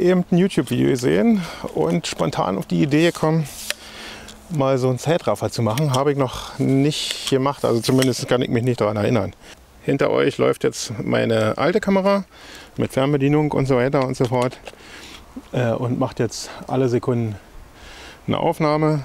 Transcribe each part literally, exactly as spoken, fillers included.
eben ein YouTube-Video gesehen und spontan auf die Idee gekommen, mal so einen Zeitraffer zu machen. Habe ich noch nicht gemacht, also zumindest kann ich mich nicht daran erinnern. Hinter euch läuft jetzt meine alte Kamera mit Fernbedienung und so weiter und so fort äh, und macht jetzt alle Sekunden eine Aufnahme.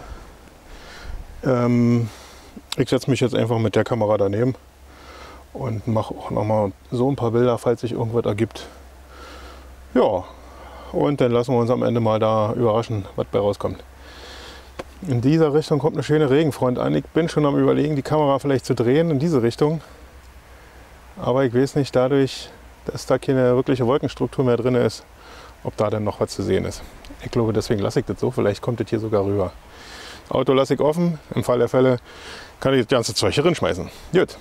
Ähm, ich setze mich jetzt einfach mit der Kamera daneben und mache auch noch mal so ein paar Bilder, falls sich irgendwas ergibt. Ja, und dann lassen wir uns am Ende mal da überraschen, was bei rauskommt. In dieser Richtung kommt eine schöne Regenfront an. Ich bin schon am Überlegen, die Kamera vielleicht zu drehen in diese Richtung. Aber ich weiß nicht, dadurch, dass da keine wirkliche Wolkenstruktur mehr drin ist, ob da dann noch was zu sehen ist. Ich glaube, deswegen lasse ich das so. Vielleicht kommt das hier sogar rüber. Auto lasse ich offen. Im Fall der Fälle kann ich das ganze Zeug hier reinschmeißen. Gut.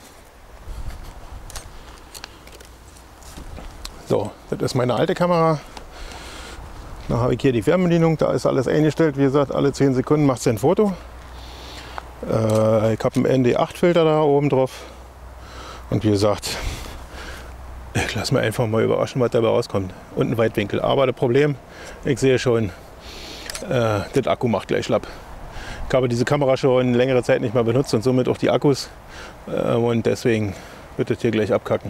So, das ist meine alte Kamera. Dann habe ich hier die Fernbedienung, da ist alles eingestellt. Wie gesagt, alle zehn Sekunden macht es ein Foto. Äh, ich habe einen N D acht Filter da oben drauf. Und wie gesagt, ich lasse mir einfach mal überraschen, was dabei rauskommt. Und ein Weitwinkel. Aber das Problem, ich sehe schon, äh, das Akku macht gleich schlapp. Ich habe diese Kamera schon längere Zeit nicht mehr benutzt und somit auch die Akkus. Äh, und deswegen wird das hier gleich abkacken.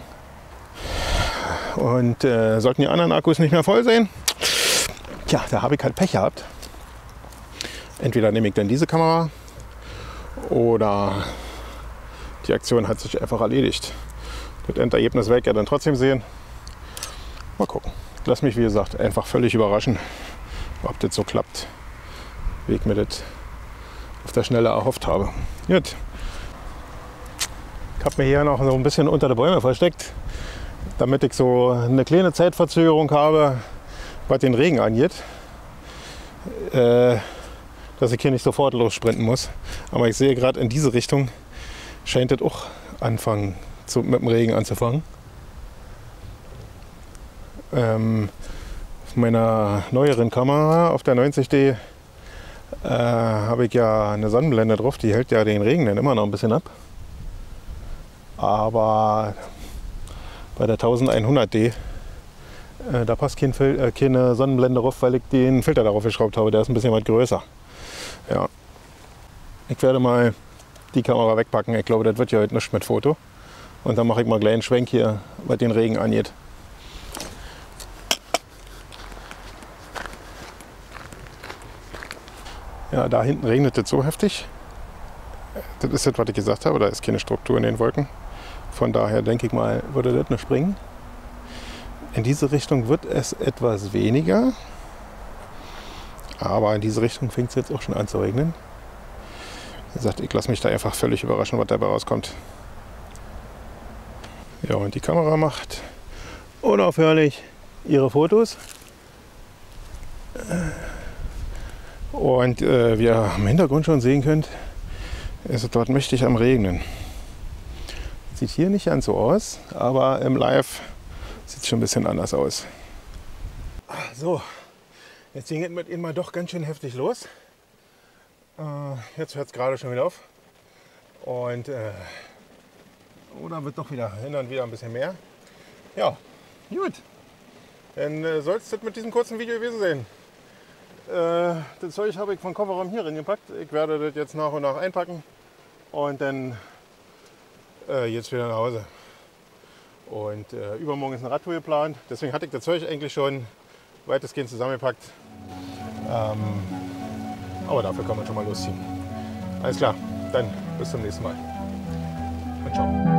Und äh, sollten die anderen Akkus nicht mehr voll sein, tja, da habe ich halt Pech gehabt. Entweder nehme ich dann diese Kamera oder die Aktion hat sich einfach erledigt. Das Endergebnis werde ich ja dann trotzdem sehen. Mal gucken. Ich lasse mich, wie gesagt, einfach völlig überraschen, ob das so klappt, wie ich mir das auf der Schnelle erhofft habe. Gut. Ich habe mir hier noch so ein bisschen unter der Bäume versteckt, damit ich so eine kleine Zeitverzögerung habe, was den Regen angeht, äh, dass ich hier nicht sofort lossprinten muss. Aber ich sehe gerade in diese Richtung scheint es auch anfangen zu, mit dem Regen anzufangen. Ähm, auf meiner neueren Kamera, auf der neunzig D, äh, habe ich ja eine Sonnenblende drauf, die hält ja den Regen dann immer noch ein bisschen ab. Aber bei der elfhundert D Äh, da passt kein Fil äh, keine Sonnenblende drauf, weil ich den Filter darauf geschraubt habe. Der ist ein bisschen weit größer. Ja. Ich werde mal die Kamera wegpacken. Ich glaube, das wird ja heute nicht mit Foto. Und dann mache ich mal gleich einen Schwenk hier, was den Regen angeht. Ja, da hinten regnet es so heftig. Das ist das, was ich gesagt habe. Da ist keine Struktur in den Wolken. Von daher denke ich mal, würde das nicht springen. In diese Richtung wird es etwas weniger, aber in diese Richtung fängt es jetzt auch schon an zu regnen. Wie gesagt, ich lasse mich da einfach völlig überraschen, was dabei rauskommt. Ja, und die Kamera macht unaufhörlich ihre Fotos. Und äh, wie ihr im Hintergrund schon sehen könnt, ist es dort mächtig am Regnen. Sieht hier nicht ganz so aus, aber im Live sieht schon ein bisschen anders aus. So, jetzt ging es mit ihnen mal doch ganz schön heftig los. Äh, jetzt hört es gerade schon wieder auf. Und äh, oder wird doch wieder hin und wieder ein bisschen mehr. Ja, gut. Dann äh, soll es das mit diesem kurzen Video gewesen sein. Äh, das Zeug habe ich vom Kofferraum hier reingepackt. Ich werde das jetzt nach und nach einpacken. Und dann äh, jetzt wieder nach Hause. Und äh, übermorgen ist eine Radtour geplant. Deswegen hatte ich das Zeug eigentlich schon weitestgehend zusammengepackt. Ähm, aber dafür kann man schon mal losziehen. Alles klar, dann bis zum nächsten Mal. Und ciao.